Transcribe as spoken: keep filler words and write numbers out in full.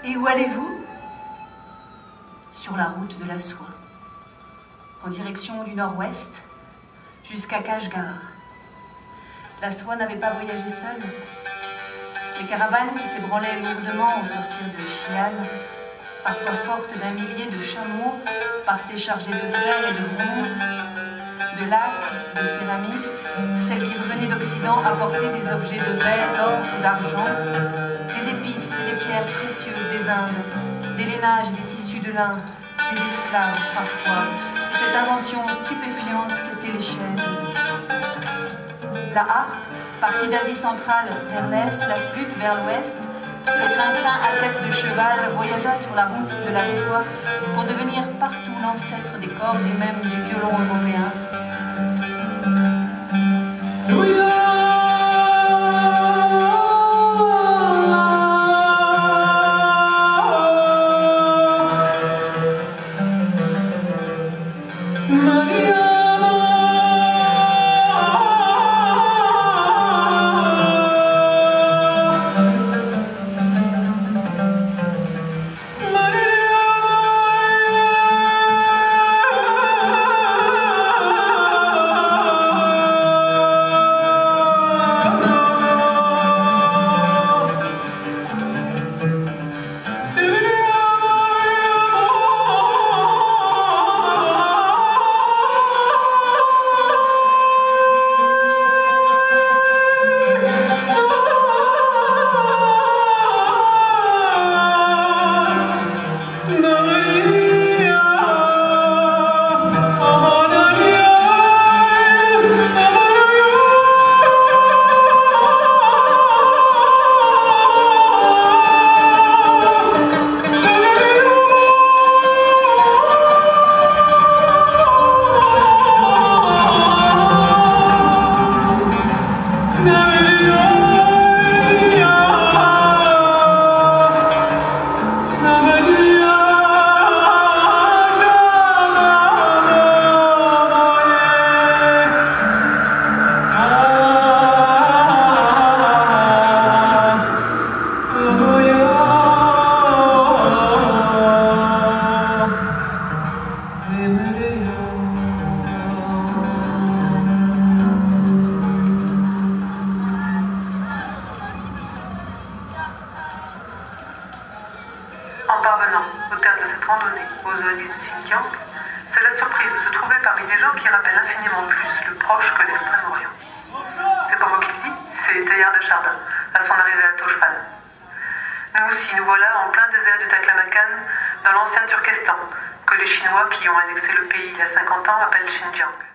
Et où allez-vous? Sur la route de la soie, en direction du nord-ouest, jusqu'à Kashgar. La soie n'avait pas voyagé seule. Les caravanes qui s'ébranlaient lourdement au sortir de Chine, parfois fortes d'un millier de chameaux, partaient chargées de fer et de bronze, de lacs, de céramique. Celles qui revenaient d'Occident apportaient des objets de verre, d'or ou d'argent, des épices et des pierres précieuses des Indes, des lainages et des tissus de lin, des esclaves parfois, et cette invention stupéfiante qu'étaient les chaises. La harpe, partie d'Asie centrale vers l'est, la flûte vers l'ouest, le crin-crin à tête de cheval voyagea sur la route de la soie pour devenir partout l'ancêtre des cordes et même des violons européens. En parvenant au terme de cette randonnée aux oasis de Xinjiang, c'est la surprise de se trouver parmi des gens qui rappellent infiniment plus le proche que l'Extrême-Orient. C'est pas moi qui le dis, c'est Teilhard de Chardin, à son arrivée à Toshpan. Nous aussi, nous voilà en plein désert du Taklamakan, dans l'ancien Turkestan, que les Chinois qui ont annexé le pays il y a cinquante ans appellent Xinjiang.